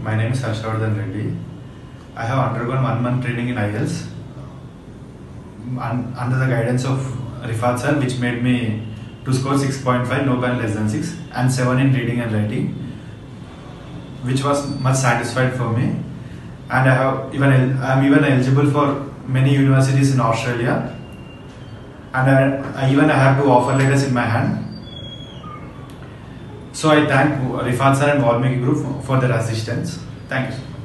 My name is Harshavardhan Reddy. I have undergone 1 month training in IELTS under the guidance of Rifat sir, which made me to score 6.5, no band less than 6, and 7 in reading and writing, which was much satisfied for me. And I am even eligible for many universities in Australia, and I have 2 offer letters in my hand. So I thank Rifat sir and Valmiki Group for their assistance. Thank you.